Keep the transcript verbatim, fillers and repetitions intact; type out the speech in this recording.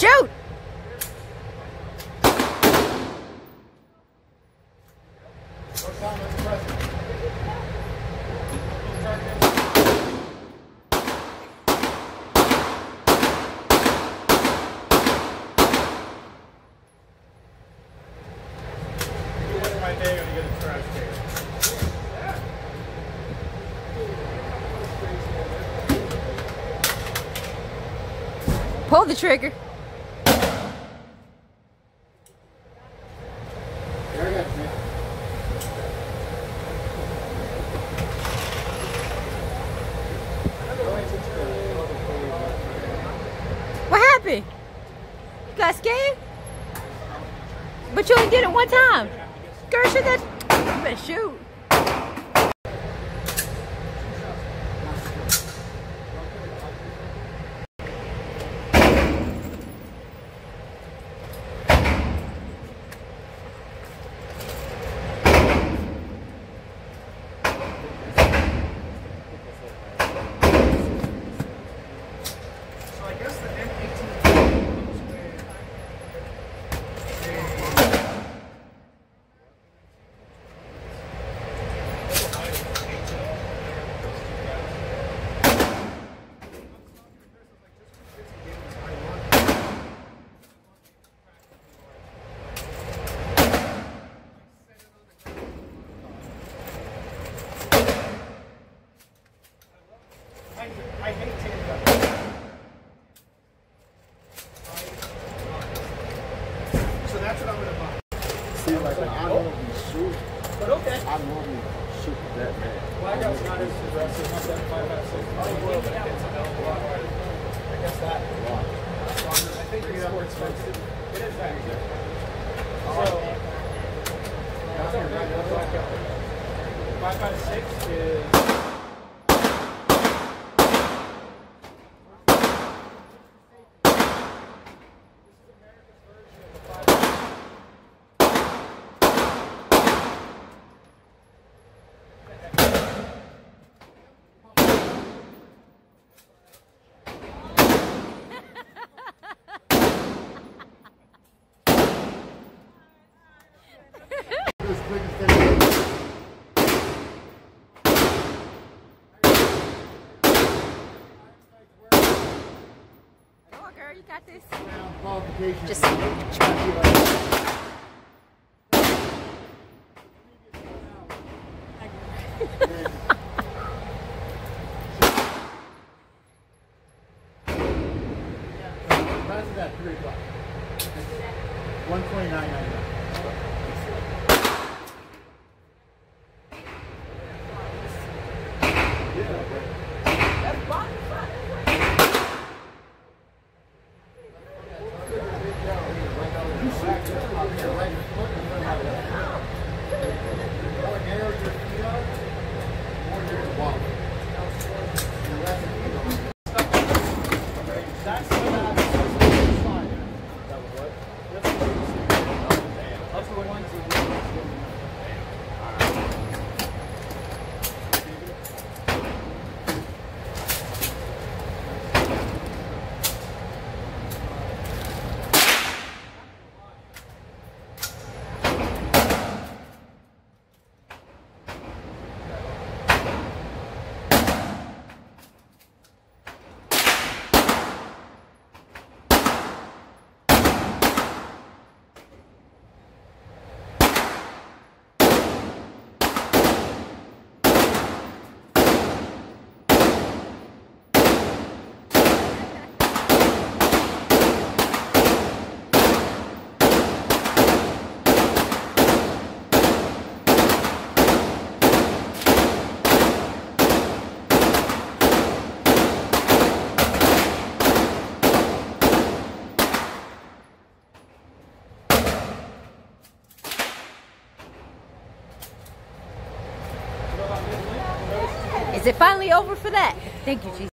Shoot! Pull the trigger. What happened? You got scared? But you only did it one time. Girl, shoot that. You better shoot. I hate taking that. So that's what I'm going to buy. See, like, I normally shoot, but okay. I normally shoot that man. Well, I guess not as aggressive. Not that five out of six. I guess that. I think it's more expensive. It is that. So, that's all right. That's all right. Five out of six is. Girl, you got this. Just Prices at three o'clock. One twenty nine ninety nine. Is it finally over for that? Thank you, Jesus.